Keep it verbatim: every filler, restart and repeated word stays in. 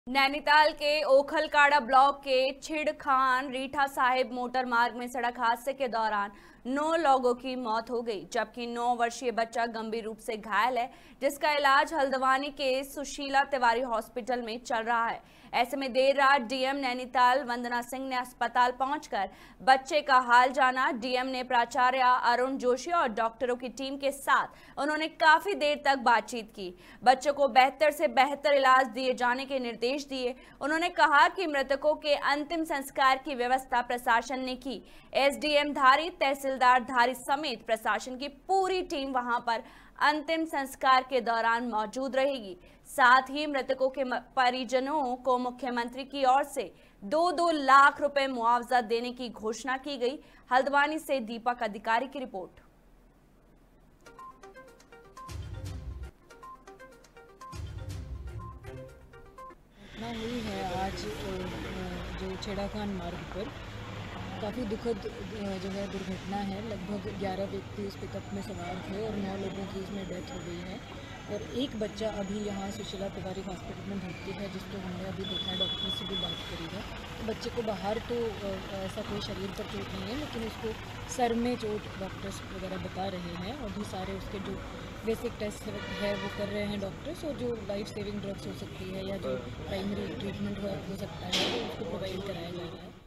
नैनीताल के ओखलकाड़ा ब्लॉक के छिड़खान रीठा साहिब मोटर मार्ग में सड़क हादसे के दौरान नौ लोगों की मौत हो गई, जबकि नौ वर्षीय बच्चा गंभीर रूप से घायल है, जिसका इलाज हल्द्वानी के सुशीला तिवारी हॉस्पिटल में चल रहा है। ऐसे में देर रात डीएम नैनीताल वंदना सिंह ने अस्पताल पहुंचकर बच्चे का हाल जाना। डीएम ने प्राचार्य अरुण जोशी और डॉक्टरों की टीम के साथ उन्होंने काफी देर तक बातचीत की। बच्चों को बेहतर से बेहतर इलाज दिए जाने के निर्देश दिए। उन्होंने कहा कि मृतकों के अंतिम संस्कार की व्यवस्था प्रशासन ने की। एसडीएम धारी, तहसीलदार धारी समेत प्रशासन की पूरी टीम वहां पर अंतिम संस्कार के दौरान मौजूद रहेगी। साथ ही मृतकों के परिजनों को मुख्यमंत्री की ओर से दो दो लाख रुपए मुआवजा देने की घोषणा की गई। हल्द्वानी से दीपक अधिकारी की रिपोर्ट। घटना हुई है आज जो छिड़खान मार्ग पर। काफ़ी दुखद जो है दुर्घटना है। लगभग ग्यारह व्यक्ति इस पिकअप में सवार थे और नौ लोगों की इसमें डेथ हो गई है और एक बच्चा अभी यहाँ सुशीला तिवारी हॉस्पिटल में भर्ती है, जिसको हमने अभी देखा है, डॉक्टर से भी बात करी है। तो बच्चे को बाहर तो ऐसा कोई शरीर पर चोट नहीं है, लेकिन उसको सर में चोट डॉक्टर्स वगैरह बता रहे हैं और भी सारे उसके जो बेसिक टेस्ट है वो कर रहे हैं डॉक्टर्स, और जो लाइफ सेविंग ड्रग्स हो सकती है या जो प्राइमरी ट्रीटमेंट हो सकता है वो उसको प्रोवाइड कराया जा रहा है।